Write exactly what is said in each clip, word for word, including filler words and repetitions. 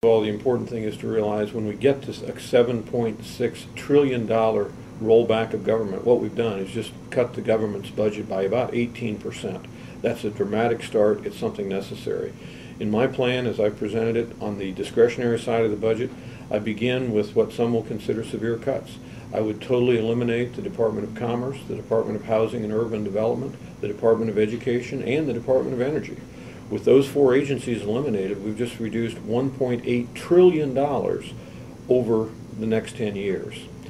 Well, the important thing is to realize when we get to a seven point six trillion dollar rollback of government, what we've done is just cut the government's budget by about eighteen percent. That's a dramatic start. It's something necessary. In my plan, as I've presented it on the discretionary side of the budget, I begin with what some will consider severe cuts. I would totally eliminate the Department of Commerce, the Department of Housing and Urban Development, the Department of Education, and the Department of Energy. With those four agencies eliminated, we've just reduced one point eight trillion dollars over the next ten years.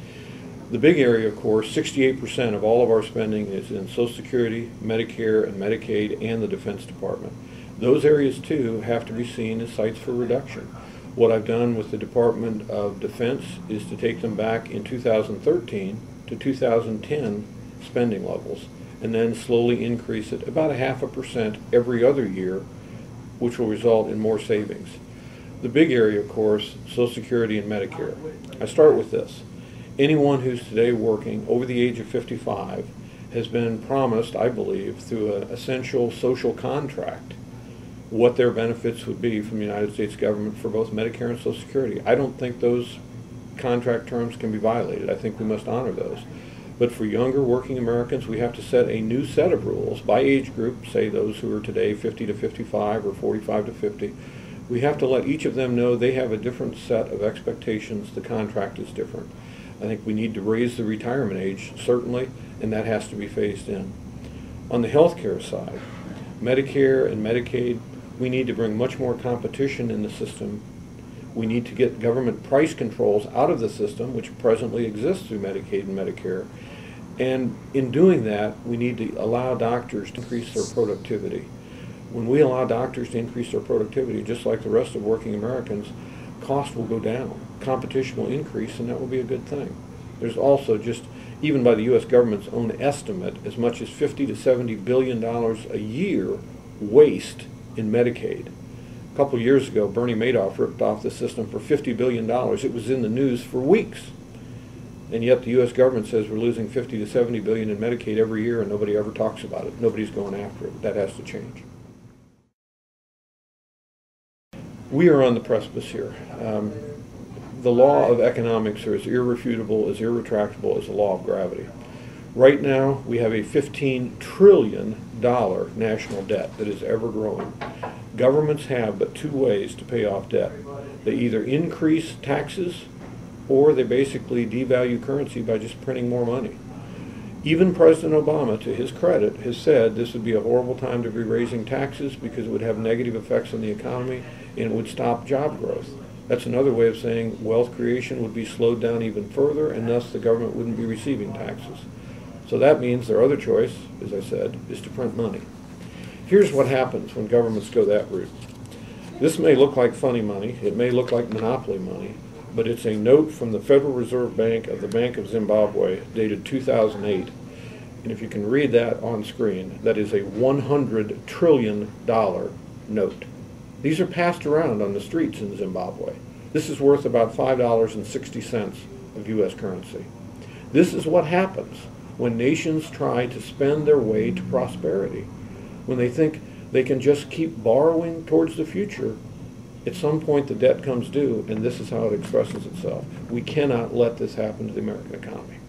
The big area, of course, sixty-eight percent of all of our spending is in Social Security, Medicare, and Medicaid, and the Defense Department. Those areas, too, have to be seen as sites for reduction. What I've done with the Department of Defense is to take them back in two thousand thirteen to two thousand ten spending levels, and then slowly increase it about a half a percent every other year, which will result in more savings. The big area, of course, Social Security and Medicare. I start with this. Anyone who's today working over the age of fifty-five has been promised, I believe, through an essential social contract, what their benefits would be from the United States government for both Medicare and Social Security. I don't think those contract terms can be violated. I think we must honor those. But for younger working Americans, we have to set a new set of rules by age group, say those who are today fifty to fifty-five or forty-five to fifty. We have to let each of them know they have a different set of expectations. The contract is different. I think we need to raise the retirement age, certainly, and that has to be phased in. On the health care side, Medicare and Medicaid, we need to bring much more competition in the system. We need to get government price controls out of the system, which presently exists through Medicaid and Medicare. And in doing that, we need to allow doctors to increase their productivity. When we allow doctors to increase their productivity, just like the rest of working Americans, cost will go down. Competition will increase, and that will be a good thing. There's also just, even by the U S government's own estimate, as much as fifty to seventy billion dollars a year waste in Medicaid. A couple years ago, Bernie Madoff ripped off the system for fifty billion dollars. It was in the news for weeks. And yet the U S government says we're losing fifty to seventy billion dollars in Medicaid every year, and nobody ever talks about it. Nobody's going after it. That has to change. We are on the precipice here. Um, the law of economics are as irrefutable, as irretractable as the law of gravity. Right now, we have a fifteen trillion dollar national debt that is ever growing. Governments have but two ways to pay off debt. They either increase taxes or they basically devalue currency by just printing more money. Even President Obama, to his credit, has said this would be a horrible time to be raising taxes because it would have negative effects on the economy and it would stop job growth. That's another way of saying wealth creation would be slowed down even further, and thus the government wouldn't be receiving taxes. So that means their other choice, as I said, is to print money. Here's what happens when governments go that route. This may look like funny money, it may look like monopoly money, but it's a note from the Federal Reserve Bank of the Bank of Zimbabwe dated two thousand eight. And if you can read that on screen, that is a one hundred trillion dollar note. These are passed around on the streets in Zimbabwe. This is worth about five dollars and sixty cents of U S currency. This is what happens when nations try to spend their way to prosperity. When they think they can just keep borrowing towards the future, at some point the debt comes due, and this is how it expresses itself. We cannot let this happen to the American economy.